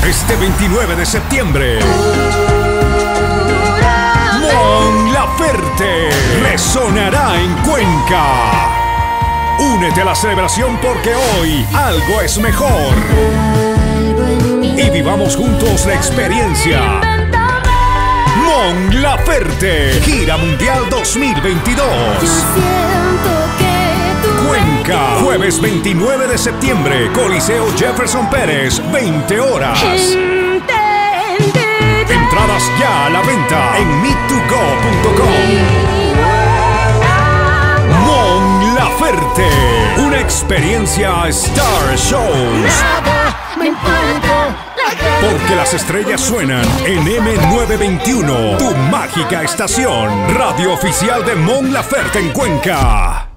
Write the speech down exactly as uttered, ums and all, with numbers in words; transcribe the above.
Este veintinueve de septiembre, Mon Laferte resonará en Cuenca. Únete a la celebración porque hoy algo es mejor. Y vivamos juntos la experiencia. Mon Laferte, Gira Mundial dos mil veintidós. Cuenca, jueves veintinueve de septiembre, Coliseo Jefferson Pérez, veinte horas. Entradas ya a la venta en meet to go punto com. Mon Laferte, una experiencia Star Shows. Porque las estrellas suenan en eme novecientos veintiuno, tu mágica estación. Radio oficial de Mon Laferte en Cuenca.